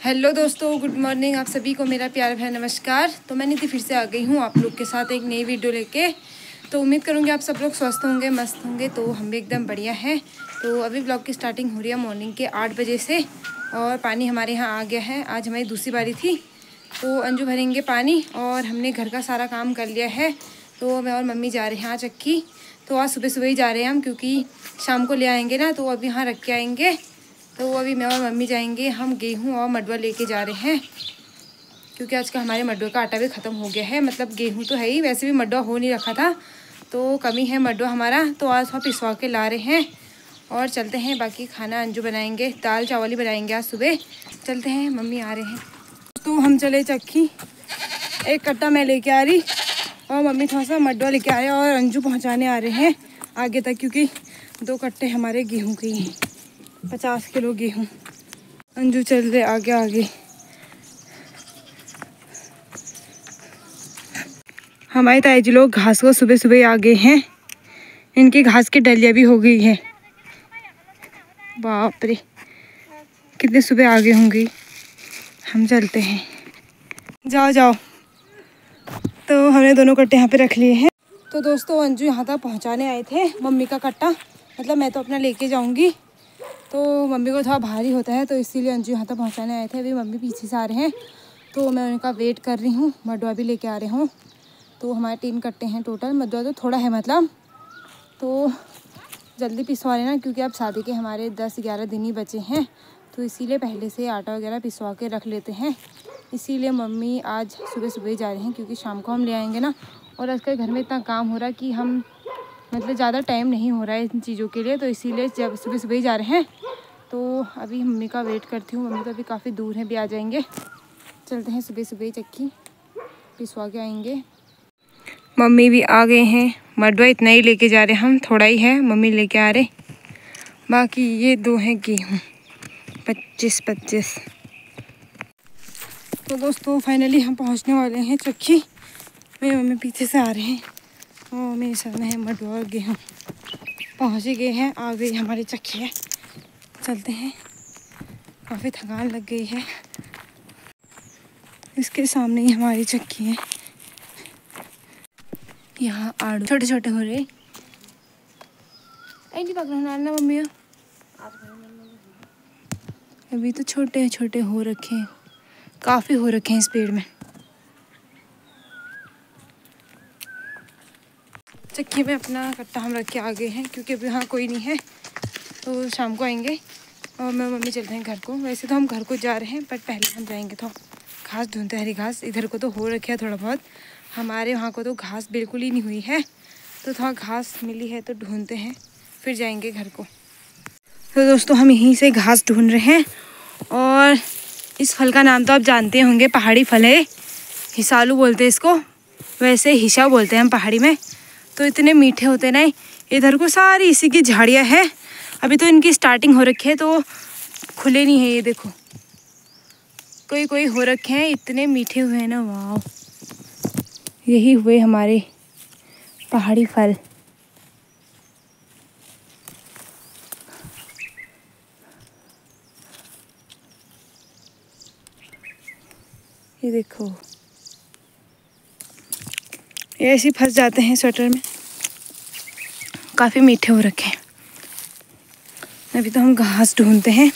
Hello दोस्तों, good morning. आप सभी को मेरा प्यार भरा नमस्कार। तो मैं नीति फिर से आ गई हूँ आप लोग के साथ एक नई वीडियो लेके। तो उम्मीद करूँगी आप सब लोग स्वस्थ होंगे, मस्त होंगे। तो हम भी एकदम बढ़िया हैं। तो अभी ब्लॉग की स्टार्टिंग हो रही है मॉर्निंग के 8 बजे से और पानी हमारे यहाँ आ गया है। आज हमारी दूसरी बारी थी, तो अंजू भरेंगे पानी और हमने घर का सारा काम कर लिया है। तो मैं और मम्मी जा रहे हैं आज चक्की। तो आज सुबह सुबह ही जा रहे हैं हम, क्योंकि शाम को ले आएंगे ना, तो अब यहाँ रख के आएंगे। तो अभी मैं और मम्मी जाएंगे। हम गेहूँ और मडवा लेके जा रहे हैं, क्योंकि आज का हमारे मडवे का आटा भी ख़त्म हो गया है। मतलब गेहूँ तो है ही, वैसे भी मडवा हो नहीं रखा था, तो कमी है मडवा हमारा। तो आज हम पिसवा के ला रहे हैं और चलते हैं। बाकी खाना अंजू बनाएंगे, दाल चावल ही बनाएंगे आज सुबह। चलते हैं, मम्मी आ रहे हैं। तो हम चले चक्की। एक कट्टा मैं लेके आ रही और मम्मी थोड़ा सा मडवा लेके आए और अंजू पहुँचाने आ रहे हैं आगे तक, क्योंकि 2 कट्टे हमारे गेहूँ के ही हैं। 50 किलो गेहूँ। अंजू चल रहे आगे आगे। हमारे ताई जी लोग घास को सुबह सुबह आ गए हैं। इनकी घास की डलिया भी हो गई है। बाप रे, कितने सुबह आ गए होंगे। हम चलते हैं, जाओ जाओ। तो हमने दोनों कट्टे यहाँ पे रख लिए हैं। तो दोस्तों, अंजू यहाँ तक पहुँचाने आए थे मम्मी का कट्टा। मतलब मैं तो अपना लेके जाऊँगी, तो मम्मी को थोड़ा भारी होता है, तो इसीलिए अंजू यहाँ तक पहुँचाने आए थे। अभी मम्मी पीछे से आ रहे हैं, तो मैं उनका वेट कर रही हूँ। मडवा भी लेके आ रहे हूँ। तो हमारे 3 कट्टे हैं टोटल। मडवा तो थोड़ा है मतलब, तो जल्दी पिसवा लेना, क्योंकि अब शादी के हमारे 10-11 दिन ही बचे हैं। तो इसीलिए पहले से आटा वगैरह पिसवा के रख लेते हैं। इसीलिए मम्मी आज सुबह सुबह ही जा रहे हैं, क्योंकि शाम को हम ले आएंगे ना। और आजकल घर में इतना काम हो रहा है कि हम मतलब ज़्यादा टाइम नहीं हो रहा है इन चीज़ों के लिए, तो इसीलिए जब सुबह सुबह ही जा रहे हैं। तो अभी मम्मी का वेट करती हूँ। मम्मी तो अभी काफ़ी दूर है, भी आ जाएंगे। चलते हैं, सुबह सुबह ही चक्की पिसवा के आएंगे। मम्मी भी आ गए हैं। मडवा इतना ही लेके जा रहे हैं हम, थोड़ा ही है, मम्मी लेके आ रहे। बाकी ये 2 हैं गेहूँ, 25-25। तो दोस्तों, फाइनली हम पहुँचने वाले हैं चक्की। मेरी मम्मी पीछे से आ रहे हैं और मेरे सामने है मडवा और गेहूँ। पहुँच ही गए हैं, आ गई हमारी चक्की है। चलते हैं, काफ़ी थकान लग गई है। इसके सामने ही हमारी चक्की है। यहाँ आड़ू छोटे छोटे हो रहे। ऐसी पकड़ना ना मम्मी, अभी तो छोटे छोटे हो रखे हैं, काफ़ी हो रखे हैं इस पेड़ में। चक्की में अपना कट्टा हम रख के आ गए हैं, क्योंकि अभी यहाँ कोई नहीं है, तो शाम को आएंगे। और मैं मम्मी चलते हैं घर को। वैसे तो हम घर को जा रहे हैं, बट पहले हम जाएंगे तो घास ढूंढते, हरी घास। इधर को तो हो रखा है थोड़ा बहुत, हमारे वहाँ को तो घास बिल्कुल ही नहीं हुई है। तो थोड़ा घास मिली है तो ढूंढते हैं, फिर जाएंगे घर को। तो दोस्तों, हम यहीं से घास ढूंढ रहे हैं। और इस फल का नाम तो आप जानते होंगे, पहाड़ी फल है। हिसालू बोलते हैं इसको, वैसे हिशा बोलते हैं हम पहाड़ी में। तो इतने मीठे होते हैं ना। इधर को सारी इसी की झाड़ियाँ है। अभी तो इनकी स्टार्टिंग हो रखी है, तो खुले नहीं है। ये देखो, कोई कोई हो रखे हैं, इतने मीठे हुए हैं ना। वाह, यही हुए हमारे पहाड़ी फल। ये देखो, ये ऐसे फंस जाते हैं स्वेटर में। काफ़ी मीठे हो रखे हैं। अभी तो हम घास ढूंढते हैं।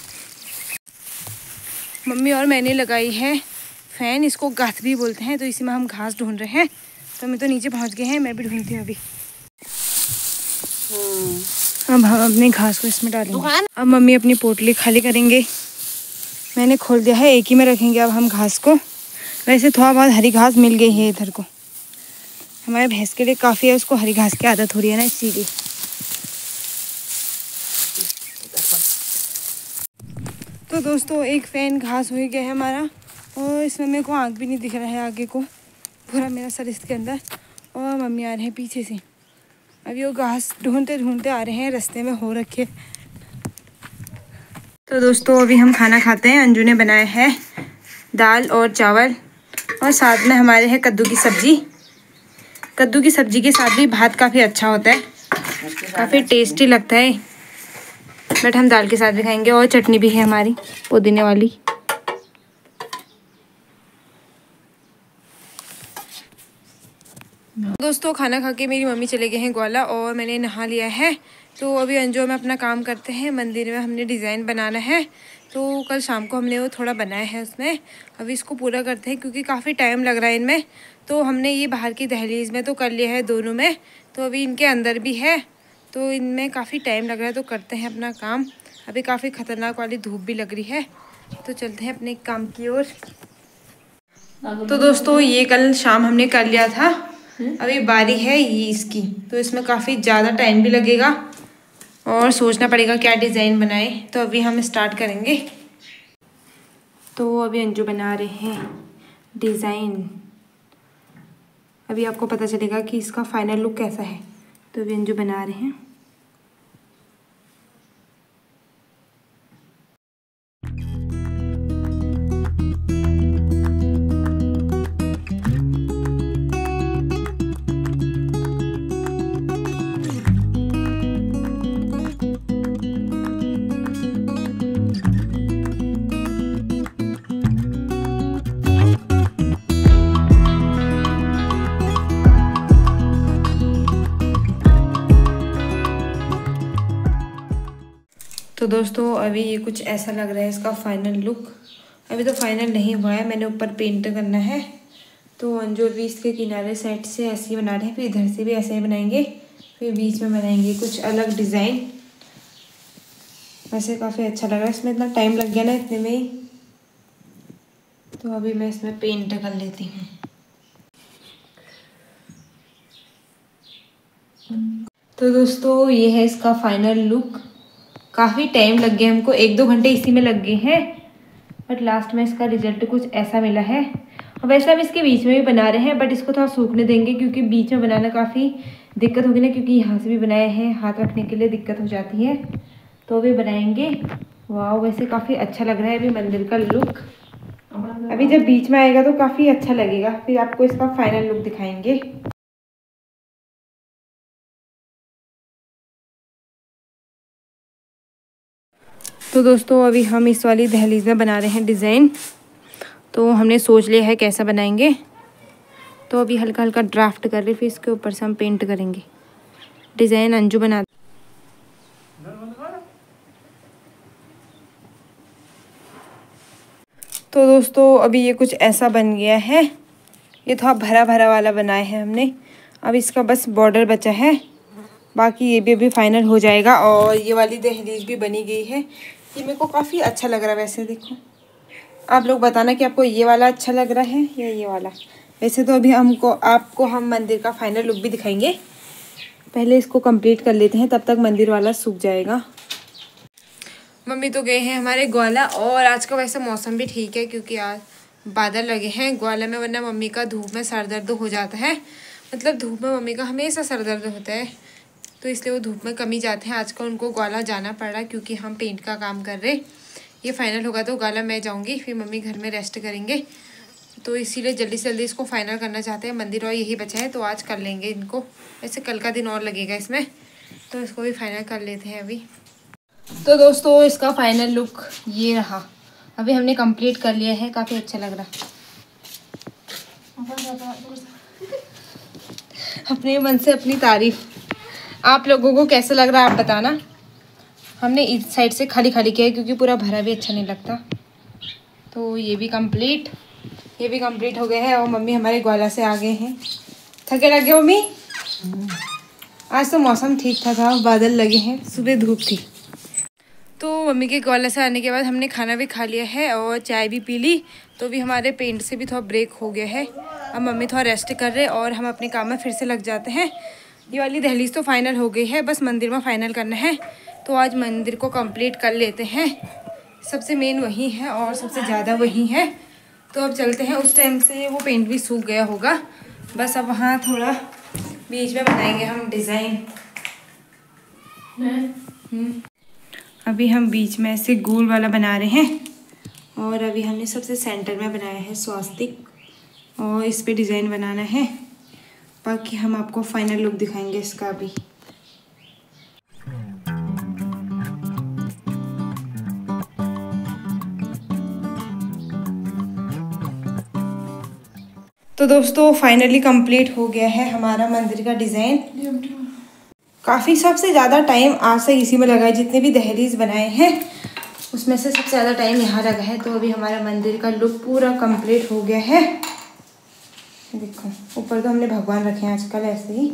मम्मी और मैंने लगाई है फैन, इसको गाथ भी बोलते हैं। तो इसी में हम घास ढूंढ रहे हैं। तो हम तो नीचे पहुंच गए हैं, मैं भी ढूंढती हूँ अभी। अब हम अपनी घास को इसमें डालेंगे। अब मम्मी अपनी पोटली खाली करेंगे। मैंने खोल दिया है, एक ही में रखेंगे अब हम घास को। वैसे थोड़ा बहुत हरी घास मिल गई है इधर को, हमारे भैंस के लिए काफ़ी है। उसको हरी घास की आदत हो रही है ना, इसीलिए। तो दोस्तों, एक फैन घास हो ही गया है हमारा। और इसमें मेरे को आँख भी नहीं दिख रहा है आगे को, पूरा मेरा सर इसके अंदर। और मम्मी आ रहे हैं पीछे से। अभी वो घास ढूंढते ढूंढते आ रहे हैं, रास्ते में हो रखे। तो दोस्तों, अभी हम खाना खाते हैं। अंजू ने बनाया है दाल और चावल, और साथ में हमारे है कद्दू की सब्ज़ी। कद्दू की सब्ज़ी के साथ भी भात काफ़ी अच्छा होता है, काफ़ी टेस्टी लगता है। बट हम दाल के साथ भी खाएंगे। और चटनी भी है हमारी पुदीने वाली। दोस्तों खाना खा के मेरी मम्मी चले गए हैं ग्वाला और मैंने नहा लिया है। तो अभी अंजू में अपना काम करते हैं। मंदिर में हमने डिज़ाइन बनाना है, तो कल शाम को हमने वो थोड़ा बनाया है उसमें। अभी इसको पूरा करते हैं क्योंकि काफ़ी टाइम लग रहा है इनमें। तो हमने ये बाहर की दहलीज में तो कर लिया है दोनों में, तो अभी इनके अंदर भी है, तो इनमें काफ़ी टाइम लग रहा है। तो करते हैं अपना काम। अभी काफ़ी ख़तरनाक वाली धूप भी लग रही है, तो चलते हैं अपने काम की ओर। तो दोस्तों ये कल शाम हमने कर लिया था। अभी बारी है ये इसकी, तो इसमें काफ़ी ज़्यादा टाइम भी लगेगा और सोचना पड़ेगा क्या डिज़ाइन बनाए। तो अभी हम स्टार्ट करेंगे। तो अभी अंजू बना रहे हैं डिज़ाइन। अभी आपको पता चलेगा कि इसका फाइनल लुक कैसा है। तो अभी अंजू बना रहे हैं। तो दोस्तों अभी ये कुछ ऐसा लग रहा है इसका फाइनल लुक। अभी तो फाइनल नहीं हुआ है, मैंने ऊपर पेंट करना है। तो अंजू भी इसके किनारे साइड से ऐसे ही बना रहे हैं, फिर इधर से भी ऐसे ही बनाएंगे, फिर बीच में बनाएंगे कुछ अलग डिज़ाइन। वैसे काफ़ी अच्छा लग रहा है। इसमें इतना टाइम लग गया ना इतने में ही। तो अभी मैं इसमें पेंट कर लेती हूँ। तो दोस्तों ये है इसका फाइनल लुक। काफ़ी टाइम लग गया हमको, 1-2 घंटे इसी में लग गए हैं, बट लास्ट में इसका रिजल्ट कुछ ऐसा मिला है। और वैसे हम इसके बीच में भी बना रहे हैं, बट इसको थोड़ा सूखने देंगे क्योंकि बीच में बनाना काफ़ी दिक्कत होगी ना, क्योंकि यहाँ से भी बनाए हैं, हाथ रखने के लिए दिक्कत हो जाती है। तो भी बनाएंगे। वाह वैसे काफ़ी अच्छा लग रहा है अभी मंदिर का लुक। अभी जब बीच में आएगा तो काफ़ी अच्छा लगेगा, फिर आपको इसका फाइनल लुक दिखाएंगे। तो दोस्तों अभी हम इस वाली दहलीज में बना रहे हैं डिज़ाइन। तो हमने सोच लिया है कैसा बनाएंगे। तो अभी हल्का हल्का ड्राफ्ट कर रहे, फिर इसके ऊपर से हम पेंट करेंगे। डिज़ाइन अंजू बना। तो दोस्तों अभी ये कुछ ऐसा बन गया है। ये थोड़ा भरा भरा वाला बनाया है हमने। अब इसका बस बॉर्डर बचा है, बाकी ये भी अभी फाइनल हो जाएगा। और ये वाली दहलीज भी बनी गई है। ये मेरे को काफ़ी अच्छा लग रहा है। वैसे देखो, आप लोग बताना कि आपको ये वाला अच्छा लग रहा है या ये वाला। वैसे तो अभी आपको हम मंदिर का फाइनल लुक भी दिखाएंगे। पहले इसको कंप्लीट कर लेते हैं, तब तक मंदिर वाला सूख जाएगा। मम्मी तो गए हैं हमारे ग्वाला, और आज का वैसे मौसम भी ठीक है क्योंकि आज बादल लगे हैं ग्वाला में, वरना मम्मी का धूप में सर दर्द हो जाता है। मतलब धूप में मम्मी का हमेशा सर दर्द होता है, तो इसलिए वो धूप में कम ही जाते हैं। आजकल उनको ग्वाला जाना पड़ रहा है क्योंकि हम पेंट का काम कर रहे। ये फाइनल होगा तो ग्वाला मैं जाऊंगी, फिर मम्मी घर में रेस्ट करेंगे। तो इसीलिए जल्दी से जल्दी इसको फाइनल करना चाहते हैं। मंदिर और यही बचा है, तो आज कर लेंगे इनको। वैसे कल का दिन और लगेगा इसमें, तो इसको भी फाइनल कर लेते हैं अभी। तो दोस्तों इसका फाइनल लुक ये रहा। अभी हमने कंप्लीट कर लिया है, काफ़ी अच्छा लग रहा। अपने मन से अपनी तारीफ। आप लोगों को कैसा लग रहा है आप बताना। हमने इस साइड से खाली खाली किया है क्योंकि पूरा भरा भी अच्छा नहीं लगता। तो ये भी कंप्लीट हो गया है। और मम्मी हमारे ग्वाला से आ गए हैं। थके लग गए मम्मी? आज तो मौसम ठीक था, बादल लगे हैं, सुबह धूप थी। तो मम्मी के ग्वाला से आने के बाद हमने खाना भी खा लिया है और चाय भी पी ली। तो भी हमारे पेंट से भी थोड़ा ब्रेक हो गया है। अब मम्मी थोड़ा रेस्ट कर रहे और हम अपने काम में फिर से लग जाते हैं। ये वाली दहलीज तो फाइनल हो गई है, बस मंदिर में फाइनल करना है। तो आज मंदिर को कंप्लीट कर लेते हैं। सबसे मेन वही है और सबसे ज़्यादा वही है। तो अब चलते हैं। उस टाइम से वो पेंट भी सूख गया होगा, बस अब वहाँ थोड़ा बीच में बनाएंगे हम डिज़ाइन। अभी हम बीच में ऐसे गोल वाला बना रहे हैं, और अभी हमने सबसे सेंटर में बनाया है स्वास्तिक, और इस पे डिज़ाइन बनाना है। बाकी हम आपको फाइनल लुक दिखाएंगे इसका भी। तो दोस्तों फाइनली कंप्लीट हो गया है हमारा मंदिर का डिज़ाइन। काफ़ी सबसे ज़्यादा टाइम आज से इसी में लगा है, जितने भी दहलीज बनाए हैं उसमें से सबसे ज़्यादा टाइम यहाँ लगा है। तो अभी हमारा मंदिर का लुक पूरा कंप्लीट हो गया है। देखो ऊपर तो हमने भगवान रखे हैं आजकल ऐसे ही।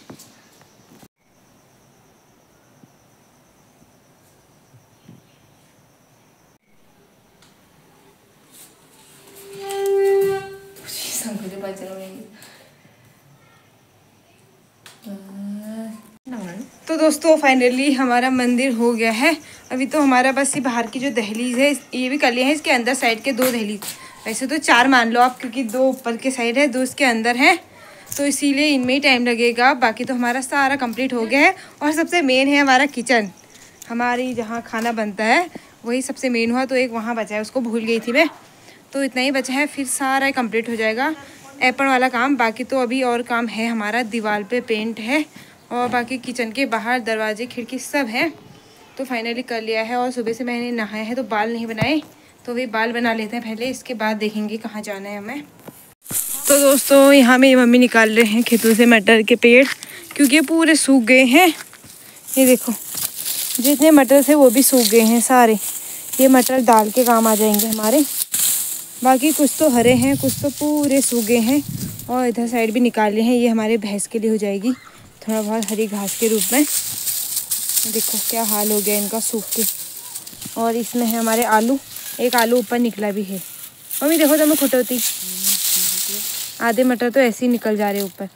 तो दोस्तों फाइनली हमारा मंदिर हो गया है। अभी तो हमारा बस ये बाहर की जो दहलीज है ये भी कर लिया है। इसके अंदर साइड के 2 दहलीज, वैसे तो 4 मान लो आप, क्योंकि 2 ऊपर के साइड है 2 इसके अंदर है, तो इसीलिए इनमें ही टाइम लगेगा। बाकी तो हमारा सारा कंप्लीट हो गया है। और सबसे मेन है हमारा किचन, हमारी जहाँ खाना बनता है वही सबसे मेन हुआ। तो एक वहाँ बचा है, उसको भूल गई थी मैं, तो इतना ही बचा है, फिर सारा कंप्लीट हो जाएगा एपन वाला काम। बाकी तो अभी और काम है हमारा, दीवार पे पेंट है और बाकी किचन के बाहर दरवाजे खिड़की सब है। तो फाइनली कर लिया है। और सुबह से मैंने नहाया है तो बाल नहीं बनाए, तो अभी बाल बना लेते हैं पहले, इसके बाद देखेंगे कहाँ जाना है हमें। तो दोस्तों यहाँ मेरी मम्मी निकाल रहे हैं खेतों से मटर के पेड़, क्योंकि ये पूरे सूख गए हैं। ये देखो जितने मटर थे वो भी सूख गए हैं सारे। ये मटर दाल के काम आ जाएंगे हमारे। बाकी कुछ तो हरे हैं, कुछ तो पूरे सूख गए हैं। और इधर साइड भी निकाल लिए हैं, ये हमारे भैंस के लिए हो जाएगी थोड़ा बहुत हरी घास के रूप में। देखो क्या हाल हो गया इनका सूख के। और इसमें है हमारे आलू, एक आलू ऊपर निकला भी है। मम्मी देखो तो मैं खुटोती, आधे मटर तो ऐसे ही निकल जा रहे ऊपर।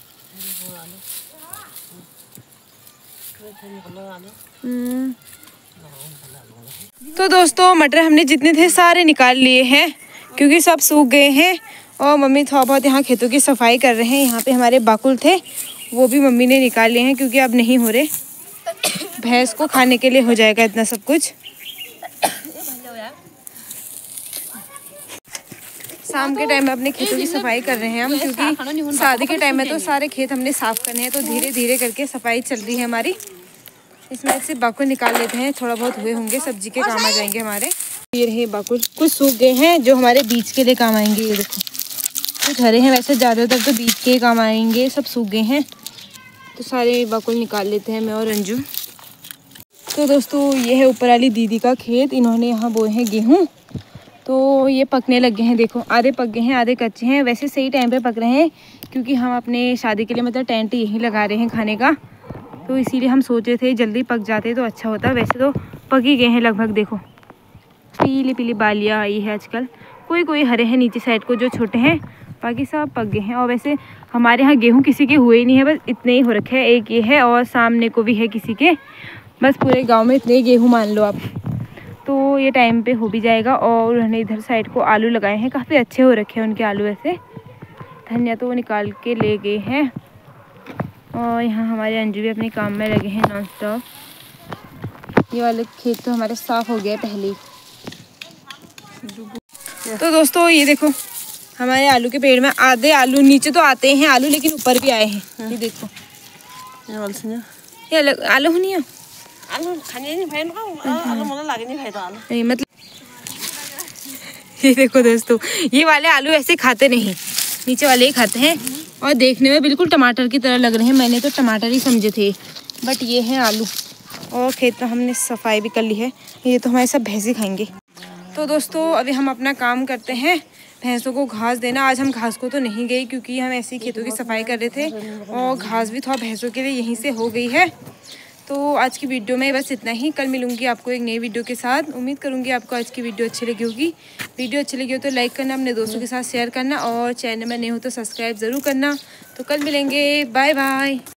तो दोस्तों मटर हमने जितने थे सारे निकाल लिए हैं, क्योंकि सब सूख गए हैं। और मम्मी थोड़ा बहुत यहाँ खेतों की सफाई कर रहे हैं। यहाँ पे हमारे बाकुल थे वो भी मम्मी ने निकाल लिए हैं, क्योंकि अब नहीं हो रहे, भैंस को खाने के लिए हो जाएगा इतना सब कुछ। शाम के टाइम में अपने खेतों की सफाई कर रहे हैं हम, क्योंकि शादी के टाइम में तो सारे खेत हमने साफ करने हैं, तो धीरे धीरे करके सफाई चल रही है हमारी। इसमें से बाकुल निकाल लेते हैं, थोड़ा बहुत हुए होंगे, सब्जी के काम आ जाएंगे हमारे। ये रहे बाकुल, कुछ सूख गए हैं जो हमारे बीज के लिए काम आएंगे। ये देखो कुछ हरे हैं, वैसे ज़्यादातर तो बीज के काम आएंगे, सब सूख गए हैं। तो सारे बाकुल निकाल लेते हैं मैं और अंजू। तो दोस्तों ये है ऊपर वाली दीदी का खेत, इन्होंने यहाँ बोए हैं गेहूँ। तो ये पकने लगे हैं, देखो आधे पक गए हैं आधे कच्चे हैं। वैसे सही टाइम पे पक रहे हैं, क्योंकि हम अपने शादी के लिए मतलब टेंट यहीं लगा रहे हैं खाने का, तो इसीलिए हम सोच रहे थे जल्दी पक जाते तो अच्छा होता। वैसे तो पक ही गए हैं लगभग। देखो पीली पीली बालियाँ आई है आजकल, कोई कोई हरे हैं नीचे साइड को जो छोटे हैं, बाकी सब पक गए हैं। और वैसे हमारे यहाँ गेहूँ किसी के हुए ही नहीं है, बस इतने ही हो रखे हैं। एक ये है और सामने को भी है किसी के, बस पूरे गाँव में इतने ही गेहूँ मान लो आप। तो ये टाइम पे हो भी जाएगा। और उन्होंने इधर साइड को आलू लगाए हैं, काफ़ी अच्छे हो रखे हैं उनके आलू। ऐसे धनिया तो वो निकाल के ले गए हैं। और यहाँ हमारे अंजू भी अपने काम में लगे हैं नॉन स्टॉप। ये वाले खेत तो हमारे साफ़ हो गया पहले ही। तो दोस्तों ये देखो हमारे आलू के पेड़ में आधे आलू, नीचे तो आते हैं आलू लेकिन ऊपर भी आए हैं। ये देखो ये आलू नहीं है, मतलब ये देखो दोस्तों ये वाले आलू ऐसे खाते नहीं, नीचे वाले ही खाते हैं। और देखने में बिल्कुल टमाटर की तरह लग रहे हैं, मैंने तो टमाटर ही समझे थे, बट ये हैं आलू। और खेत में हमने सफाई भी कर ली है, ये तो हमारे सब भैंसे खाएंगे। तो दोस्तों अभी हम अपना काम करते हैं, भैंसों को घास देना। आज हम घास को तो नहीं गए, क्योंकि हम ऐसे ही खेतों की सफाई कर रहे थे, और घास भी थोड़ा भैंसों के लिए यहीं से हो गई है। तो आज की वीडियो में बस इतना ही। कल मिलूंगी आपको एक नई वीडियो के साथ। उम्मीद करूंगी आपको आज की वीडियो अच्छी लगी होगी। वीडियो अच्छी लगी हो तो लाइक करना, अपने दोस्तों के साथ शेयर करना, और चैनल में नए हो तो सब्सक्राइब ज़रूर करना। तो कल मिलेंगे, बाय बाय।